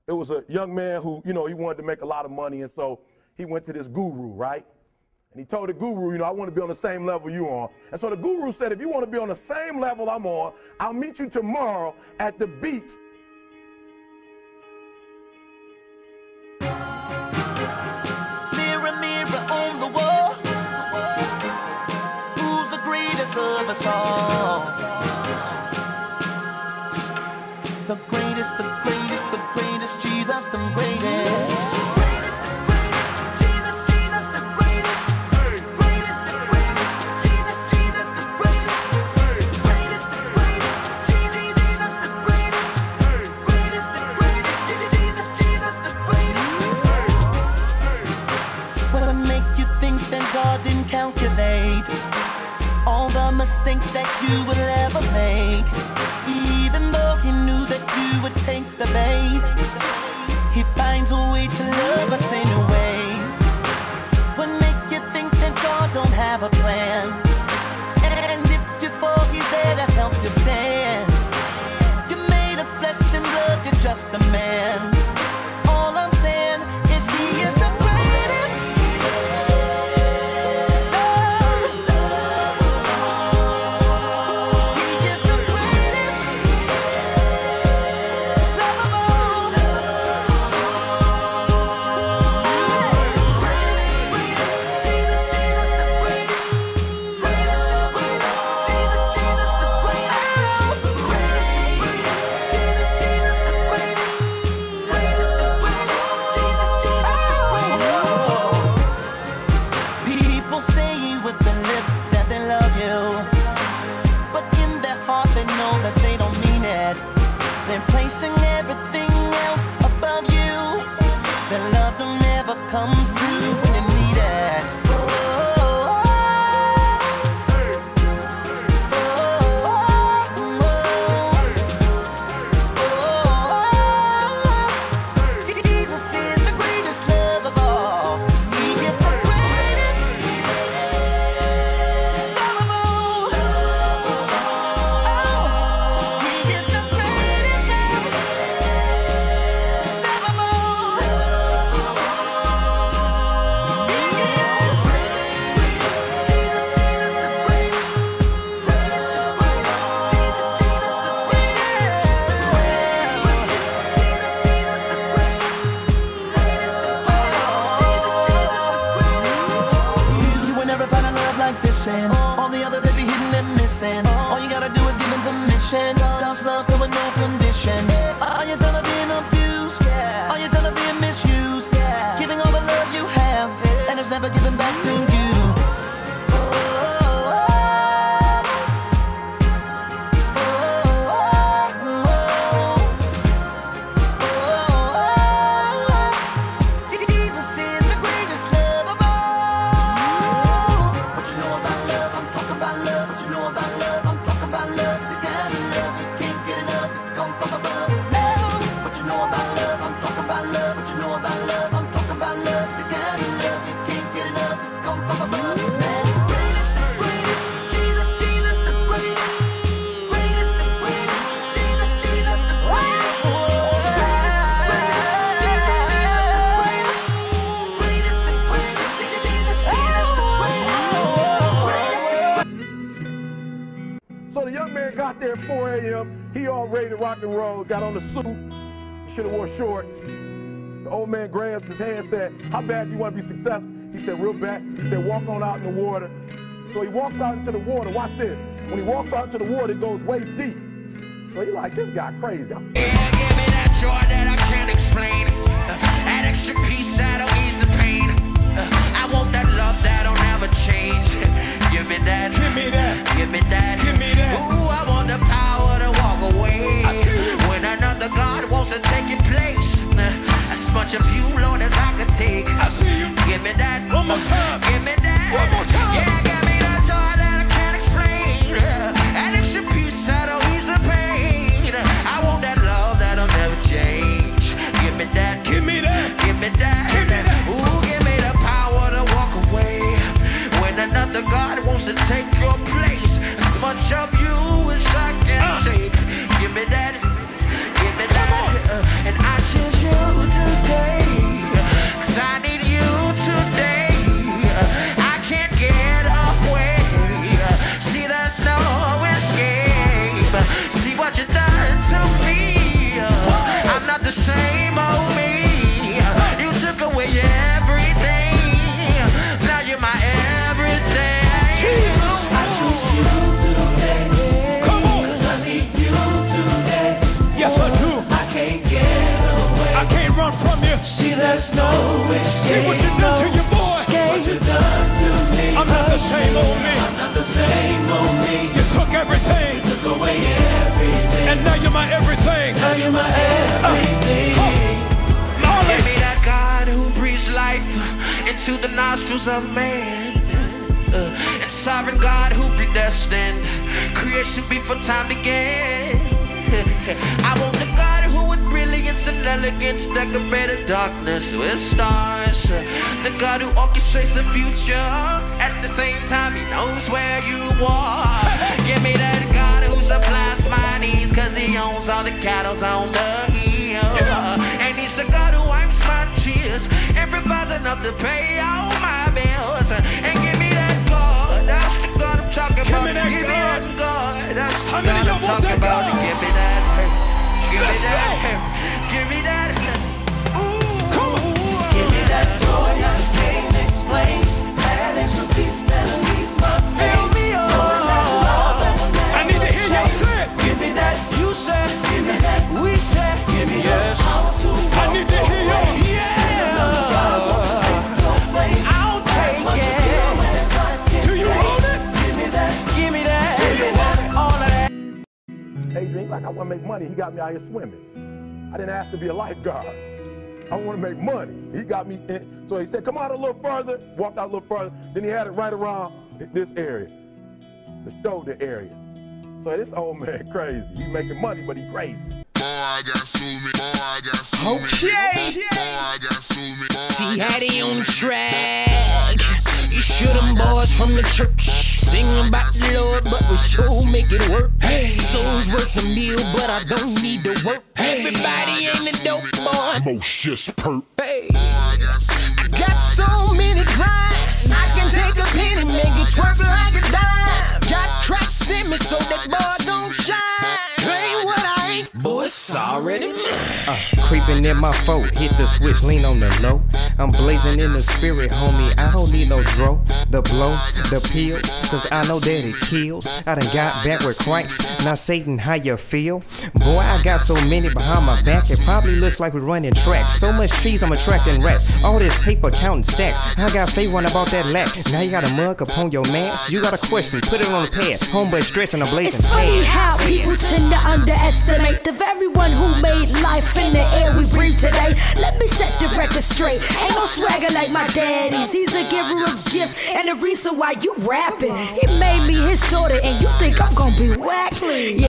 it was a young man who, you know, he wanted to make a lot of money, and so he went to this guru, right? And he told the guru, you know, I want to be on the same level you're on. And so the guru said, if you want to be on the same level I'm on, I'll meet you tomorrow at the beach. Mirror, mirror on the wall, who's the greatest of us all? The greatest, the greatest, the greatest, Jesus, the greatest. Calculate all the mistakes that you would ever make. Even though he knew that you would take the bait, he finds a way to love us anyway. What make you think that God don't have a plan? And if you fall, he's there to help you stand. You're made of flesh and blood, you're just a man. All I'm saying is he is the greatest. Placing everything else above you, the love will never come through when you need it. Jesus is the greatest love of all. He is the greatest love of all. He is the greatest love of all. He is and all the others, they be hidden and missing. All you gotta do is give them permission. God's love come with no conditions. Are you done being abused? Are you done being misused? Giving all the love you have, and it's never given back to you. So the young man got there at 4 a.m. He all ready to rock and roll, got on the suit. He should have wore shorts. The old man grabs his hand and said, how bad do you want to be successful? He said, real bad. He said, walk on out in the water. So he walks out into the water. Watch this. When he walks out into the water, it goes waist deep. So he like, this guy crazy. Yeah, give me that joy that I can't explain. That extra piece that'll ease the pain. I want that love that'll never change. Give me that. Give me that. Give me that. Give me that. Ooh, I want the power to walk away. When another God wants to take your place. As much of you, Lord, as I could take. I see you. Give me that. One more time. Give me that. One more time. Yeah, give me that joy that I can't explain. That extra piece that'll ease the pain. I want that love that'll never change. Give me that. Give me that. Give me that. Give me that. Ooh, give me the power to walk away. When another God wants to take your place. As much of you as I can take. Give me that. Give me that. And I choose you. See, there's no escape. See what you done to your boy. What you done to me. I'm not the same old me. I'm not the same old me. You took everything. You took away everything. And now you're my everything. Now you're my everything. Give me that God who breathes life into the nostrils of man. And sovereign God who predestined creation before time began. I want the God who with brilliance and elegance decorated darkness with stars. The God who orchestrates the future, at the same time he knows where you are. Give me that God who supplies my needs, cause he owns all the cattle on the hill. And he's the God who wipes my tears and provides enough to pay all my bills. And give me that God, that's the God I'm talking about. Give me that God, that's the God I'm talking about. Give me that, give me that, give me that. Ooh, give me that joy I can't explain. That extra peace that leaves my fill me up. I need to hear you say it. Give me that, you said. Give me that, we said. Give me yes. I need to hear you. Yeah. I'll take it. Do you want it? Give me that. Give me that. Do you want it? All of that. Adrian, like I want to make money. He got me out here swimming. I didn't ask to be a lifeguard. I want to make money. He got me in. So he said, come out a little further. Walked out a little further. Then he had it right around this area, the shoulder area. So this old man crazy. He making money, but he crazy. Okay. See how they on the track. You shoot them boys from the church, singing about the Lord, but we sure make it work. Souls worth a meal, but I don't need to work. Everybody ain't a dope boy. Most just perp. Hey, I got so many clients. I can take a penny, make it twerk like a dime. Got cracks in me so that boy don't shine. Play what I ain't, boy, it's already mine. Creeping in my foe, hit the switch, lean on the low. I'm blazing in the spirit, homie, I don't need no dro. The blow, the pills, cause I know that it kills. I done got back with Christ, now Satan, how you feel? Boy, I got so many behind my back, it probably looks like we're running tracks. So much cheese, I'm attracting rats. All this paper counting stacks, I got faith when I bought that lack. Now you got a mug upon your mask, you got a question, put it on the pad. Homeboy stretching a blazing It's funny how people tend to underestimate the very one who made life in the air we breathe today. Let me set the record straight. Ain't no swagger like my daddy's. He's a giver of gifts and the reason why you rapping. He made me his daughter and you think I'm gonna be whack? Yeah.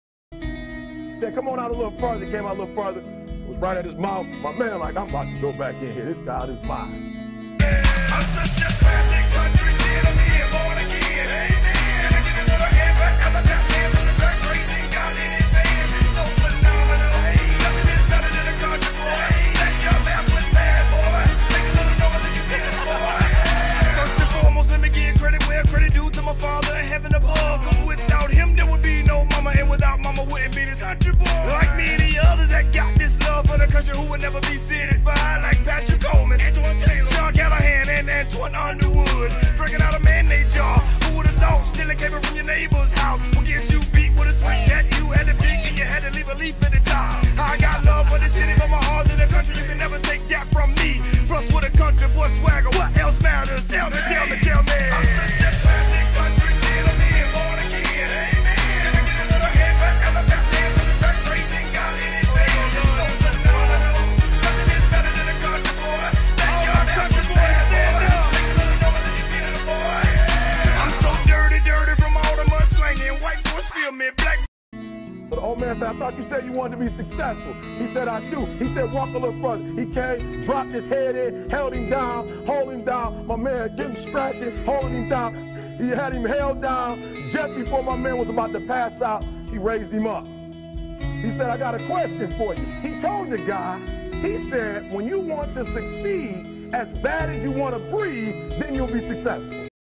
He said, come on out a little further. He came out a little further. It was right at his mouth. My man, like, I'm about to go back in here. This God is mine. I'm such a classic country kid. I'm here born again. Amen. I get a little hand back as I tap dance on the track, praising God in his band. It's so phenomenal. Nothing is better than a country boy. That your map was bad, boy. Make a little noise if you feel it, boy. First and foremost, let me give credit where credit due to my father in heaven above. Cause without him, there would be no mama, and without mama, wouldn't be this country boy. Like me and the others that got this love for the country who would never be certified, like Patrick Coleman, Antoine Taylor, Sean Callahan, and Antoine Underwood. Drinking out a mayonnaise jar. Who would have thought stealing cable from your neighbor's house will get you beat with a switch that you had to pick and you had to leave a leaf at the top. I got love for the city, but my heart in the country. You can never take that from me. Plus with a country boy swagger, what else matters? Tell me, tell me, tell me. I'm such a classic country kid. I'm here born again. Amen. I get a little hand back as I tap dance on the track, praising God in his band. It's so phenomenal. Nothing is better than a country boy. That your country boy, stand up. Make a little noise if you feel it, boy. I'm so dirty, dirty from all the mudslinging. White boys feel me, black. So the old man said, I thought you said you wanted to be successful. He said, I do. He said, walk a little further. He came, dropped his head in, held him down, hold him down. My man getting scratching, holding him down. He had him held down. Just before my man was about to pass out, he raised him up. He said, I got a question for you. He told the guy, he said, when you want to succeed as bad as you want to breathe, then you'll be successful.